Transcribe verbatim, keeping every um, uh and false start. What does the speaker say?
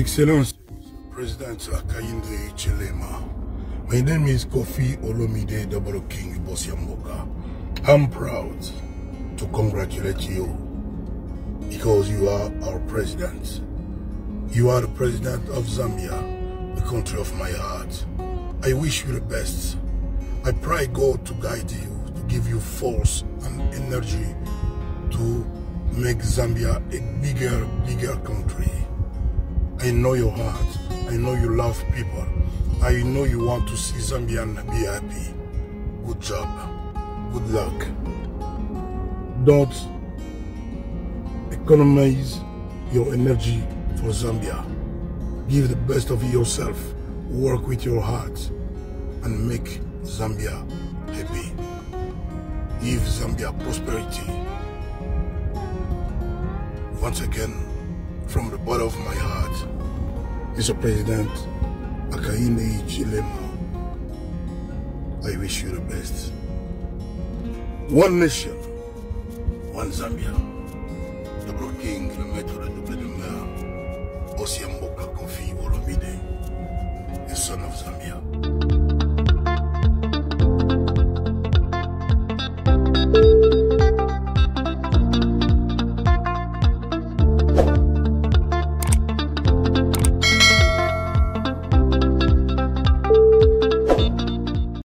Excellency, President Hakainde Hichilema. My name is Kofi Olomide Double King Bosia Mboka. I'm proud to congratulate you because you are our president. You are the president of Zambia, the country of my heart. I wish you the best. I pray God to guide you, to give you force and energy to make Zambia a bigger, bigger country. I know your heart. I know you love people. I know you want to see Zambian be happy. Good job. Good luck. Don't economize your energy for Zambia. Give the best of yourself. Work with your heart and make Zambia happy. Give Zambia prosperity. Once again, from the bottom of my heart, Mister President Hakainde Hichilema, I wish you the best. One nation, one Zambia. Double King, le maître de double demeure, Bosia Mboka Kofi Olomide, the son of Zambia.